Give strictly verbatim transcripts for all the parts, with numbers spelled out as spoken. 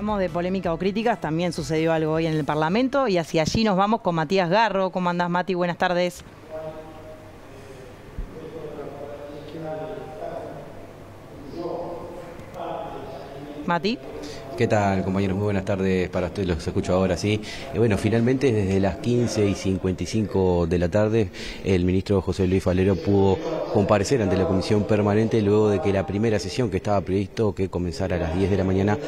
De polémica o críticas, también sucedió algo hoy en el Parlamento y hacia allí nos vamos con Matías Garro. ¿Cómo andás, Mati? Buenas tardes. Mati. ¿Qué tal, compañeros? Muy buenas tardes para ustedes, los escucho ahora, sí. Eh, bueno, finalmente desde las quince y cincuenta y cinco de la tarde el ministro José Luis Falero pudo comparecer ante la comisión permanente luego de que la primera sesión, que estaba previsto que comenzara a las diez de la mañana,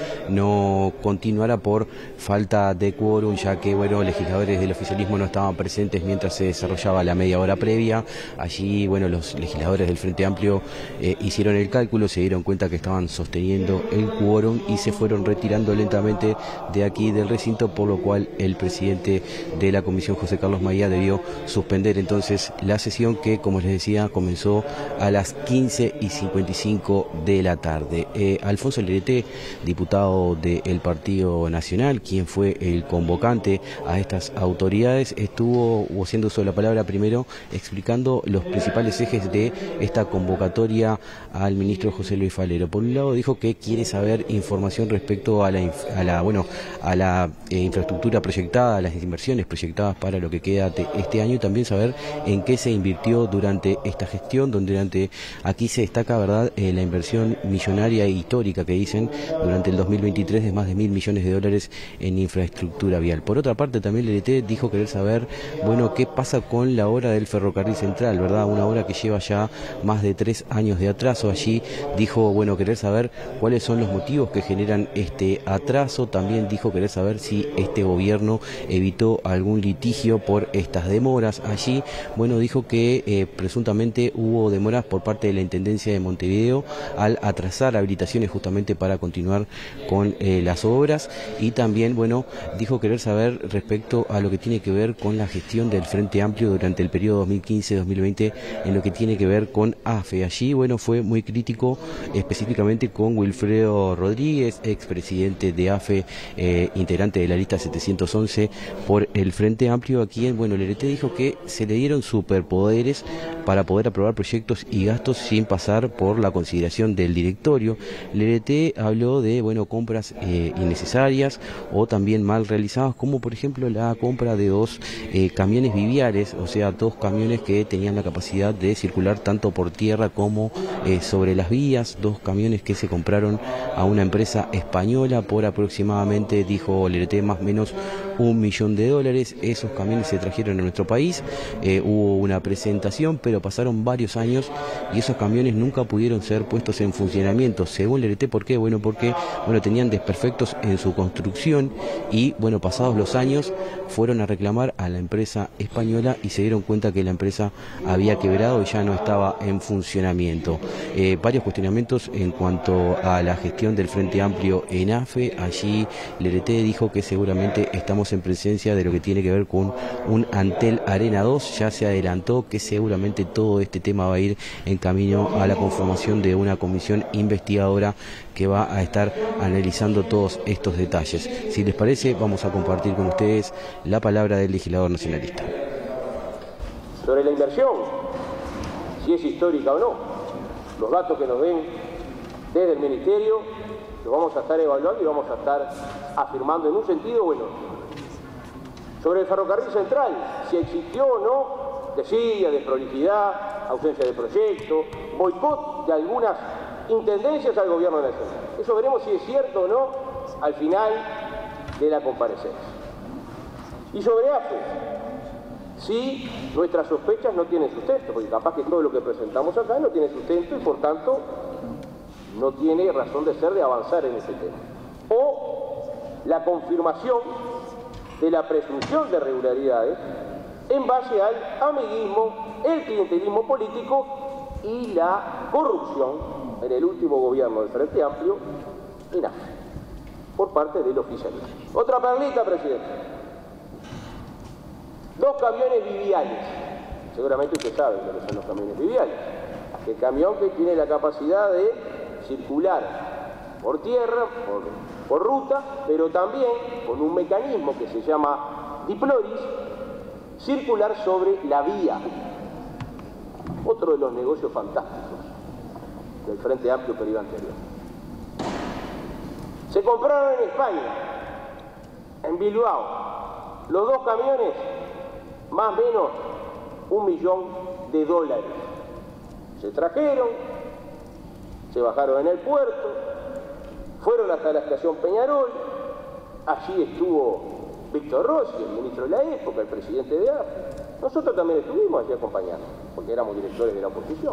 no continuara por falta de quórum, ya que, bueno, legisladores del oficialismo no estaban presentes mientras se desarrollaba la media hora previa. Allí, bueno, los legisladores del Frente Amplio eh, hicieron el cálculo, se dieron cuenta que estaban sosteniendo el quórum y se fueron retirando tirando lentamente de aquí del recinto, por lo cual el presidente de la comisión, José Carlos Maía, debió suspender entonces la sesión que, como les decía, comenzó a las quince y cincuenta y cinco de la tarde. Eh, Alfonso Lerete, diputado del Partido Nacional, quien fue el convocante a estas autoridades, estuvo haciendo uso de la palabra primero explicando los principales ejes de esta convocatoria al ministro José Luis Falero. Por un lado, dijo que quiere saber información respecto a la, a la, bueno, a la eh, infraestructura proyectada, a las inversiones proyectadas para lo que queda de este año, y también saber en qué se invirtió durante esta gestión, donde durante aquí se destaca, verdad, eh, la inversión millonaria e histórica que dicen durante el dos mil veintitrés de más de mil millones de dólares en infraestructura vial. Por otra parte, también el L T dijo querer saber, bueno, qué pasa con la obra del ferrocarril central, verdad, una obra que lleva ya más de tres años de atraso. Allí dijo, bueno, querer saber cuáles son los motivos que generan este atraso. También dijo querer saber si este gobierno evitó algún litigio por estas demoras. Allí, bueno, dijo que eh, presuntamente hubo demoras por parte de la Intendencia de Montevideo al atrasar habilitaciones justamente para continuar con eh, las obras, y también, bueno, dijo querer saber respecto a lo que tiene que ver con la gestión del Frente Amplio durante el periodo dos mil quince dos mil veinte en lo que tiene que ver con AFE. Allí, bueno, fue muy crítico específicamente con Wilfredo Rodríguez, expresidente de AFE, eh, integrante de la lista setecientos once por el Frente Amplio, a quien, bueno, el L T dijo que se le dieron superpoderes para poder aprobar proyectos y gastos sin pasar por la consideración del directorio. El L T habló de, bueno, compras eh, innecesarias o también mal realizadas, como por ejemplo la compra de dos eh, camiones viviales, o sea, dos camiones que tenían la capacidad de circular tanto por tierra como eh, sobre las vías, dos camiones que se compraron a una empresa española por aproximadamente, dijo el L T, más o menos un millón de dólares. Esos camiones se trajeron a nuestro país, eh, hubo una presentación, pero pasaron varios años y esos camiones nunca pudieron ser puestos en funcionamiento, según el L T. ¿Por qué? Bueno, porque bueno, tenían desperfectos en su construcción y, bueno, pasados los años fueron a reclamar a la empresa española y se dieron cuenta que la empresa había quebrado y ya no estaba en funcionamiento. Eh, varios cuestionamientos en cuanto a la gestión del Frente Amplio en AFE. Allí el L T dijo que seguramente estamos en presencia de lo que tiene que ver con un Antel Arena dos. Ya se adelantó que seguramente todo este tema va a ir en camino a la conformación de una comisión investigadora que va a estar analizando todos estos detalles. Si les parece, vamos a compartir con ustedes la palabra del legislador nacionalista. Sobre la inversión, si es histórica o no, los datos que nos den desde el Ministerio los vamos a estar evaluando y vamos a estar afirmando en un sentido o en otro. Sobre el ferrocarril central, si existió o no desidia, desprolijidad, ausencia de proyecto, boicot de algunas intendencias al gobierno nacional. Eso veremos si es cierto o no al final de la comparecencia. Y sobre AFE, si nuestras sospechas no tienen sustento, porque capaz que todo lo que presentamos acá no tiene sustento y por tanto no tiene razón de ser de avanzar en ese tema. O la confirmación de la presunción de irregularidades en base al amiguismo, el clientelismo político y la corrupción en el último gobierno del Frente Amplio en AFE, por parte del oficialismo. Otra perlita, presidente. Dos camiones viviales. Seguramente usted sabe lo que son los camiones viviales. El camión que tiene la capacidad de circular por tierra, por, por ruta, pero también con un mecanismo que se llama diploris, circular sobre la vía. Otro de los negocios fantásticos del Frente Amplio periodo anterior. Se compraron en España, en Bilbao, los dos camiones, más o menos un millón de dólares. Se trajeron, se bajaron en el puerto, fueron hasta la estación Peñarol, allí estuvo Víctor Rossi, el ministro de la época, el presidente de A F E. Nosotros también estuvimos allí acompañando, porque éramos directores de la oposición.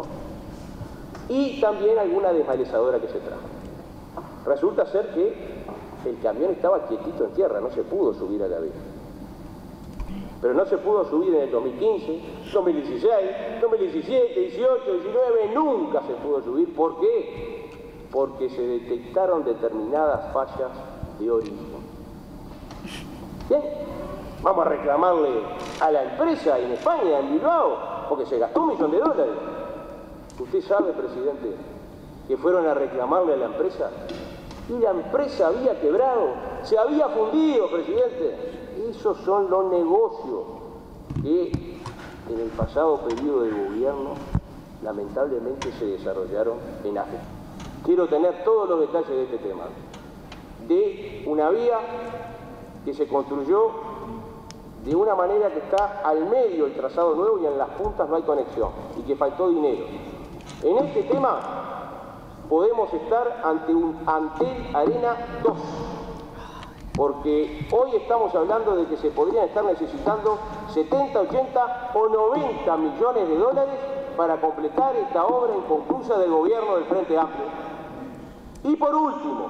Y también alguna desmalezadora que se trajo. Resulta ser que el camión estaba quietito en tierra, no se pudo subir a la vía. Pero no se pudo subir en el dos mil quince, dos mil dieciséis, dos mil diecisiete, dieciocho, diecinueve, nunca se pudo subir. ¿Por qué? Porque se detectaron determinadas fallas de origen. Bien, vamos a reclamarle a la empresa en España, en Bilbao, porque se gastó un millón de dólares. Usted sabe, presidente, que fueron a reclamarle a la empresa y la empresa había quebrado, se había fundido, presidente. Esos son los negocios que en el pasado periodo de gobierno lamentablemente se desarrollaron en A F E. Quiero tener todos los detalles de este tema, de una vía que se construyó de una manera que está al medio del trazado nuevo y en las puntas no hay conexión y que faltó dinero. En este tema podemos estar ante un Antel Arena dos, porque hoy estamos hablando de que se podrían estar necesitando setenta, ochenta o noventa millones de dólares para completar esta obra inconclusa del gobierno del Frente Amplio. Y por último,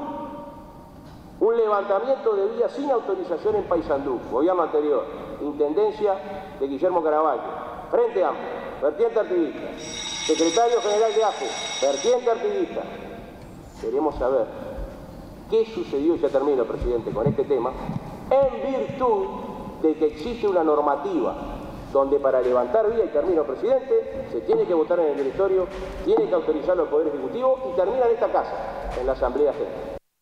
un levantamiento de vías sin autorización en Paysandú, gobierno anterior, intendencia de Guillermo Caraballo, Frente Amplio, vertiente artiguista, secretario general de A F E, vertiente artiguista. Queremos saber qué sucedió, y ya termino, presidente, con este tema, en virtud de que existe una normativa donde para levantar vía, y termino, presidente, se tiene que votar en el directorio, tiene que autorizarlo el Poder Ejecutivo y termina en esta casa, en la Asamblea General.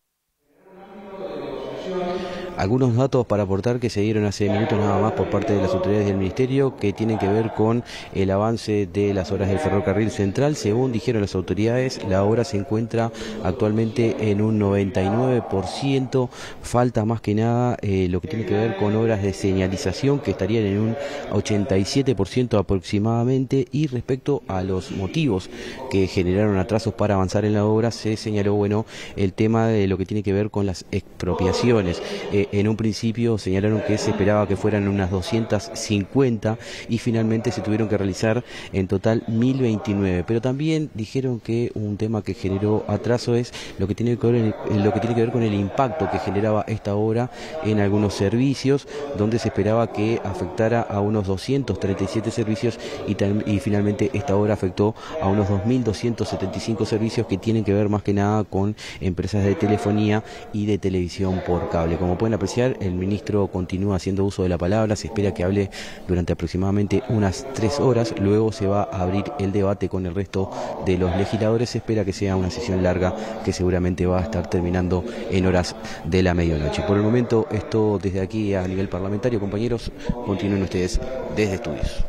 Algunos datos para aportar que se dieron hace minutos nada más por parte de las autoridades del Ministerio que tienen que ver con el avance de las obras del ferrocarril central. Según dijeron las autoridades, la obra se encuentra actualmente en un noventa y nueve por ciento. Falta más que nada eh, lo que tiene que ver con obras de señalización, que estarían en un ochenta y siete por ciento aproximadamente. Y respecto a los motivos que generaron atrasos para avanzar en la obra, se señaló, bueno, el tema de lo que tiene que ver con las expropiaciones. Eh, En un principio señalaron que se esperaba que fueran unas doscientas cincuenta y finalmente se tuvieron que realizar en total mil veintinueve. Pero también dijeron que un tema que generó atraso es lo que tiene que ver, lo que tiene que ver con el impacto que generaba esta obra en algunos servicios, donde se esperaba que afectara a unos doscientos treinta y siete servicios y, y finalmente esta obra afectó a unos dos mil doscientos setenta y cinco servicios que tienen que ver más que nada con empresas de telefonía y de televisión por cable. Como pueden apreciar, el ministro continúa haciendo uso de la palabra, se espera que hable durante aproximadamente unas tres horas, luego se va a abrir el debate con el resto de los legisladores, se espera que sea una sesión larga que seguramente va a estar terminando en horas de la medianoche. Por el momento, esto desde aquí a nivel parlamentario, compañeros, continúen ustedes desde estudios.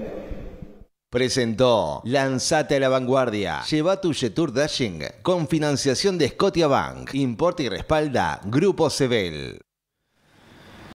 Presentó Lanzate a la vanguardia. Lleva tu Jetour Dashing con financiación de Scotiabank. Importa y respalda Grupo Sebel.